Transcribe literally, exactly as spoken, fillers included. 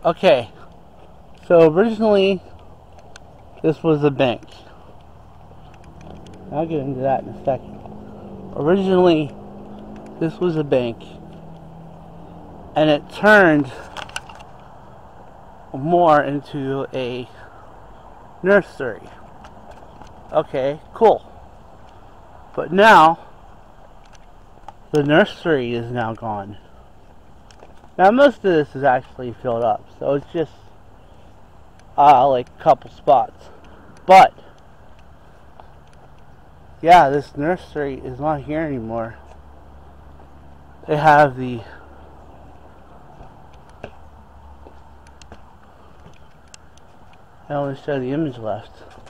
Okay, so originally this was a bank. I'll get into that in a second. Originally this was a bank, and it turned more into a nursery. Okay, cool. But now the nursery is now gone. Now most of this is actually filled up, so it's just uh, like a couple spots. But yeah, this nursery is not here anymore. They have the I only show the image left.